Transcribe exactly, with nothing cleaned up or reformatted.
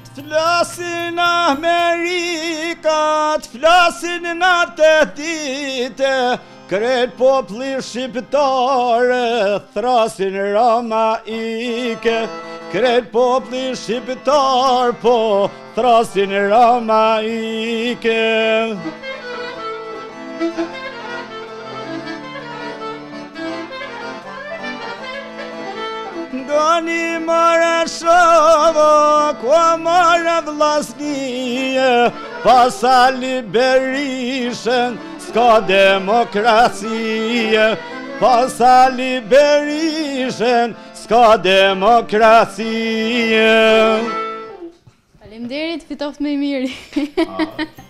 Flasin Amerikat, flasin në të dite, kret popli shqiptare, thrasin Ramaike. Kret popli shqiptar, po thrasin Ramaike. Gani Marashova, ku marrë vllaznie, pas Ali Berishën s'ka demokracie, pas Ali Berishën s'ka demokracie. Faleminderit, fitoft më i miri.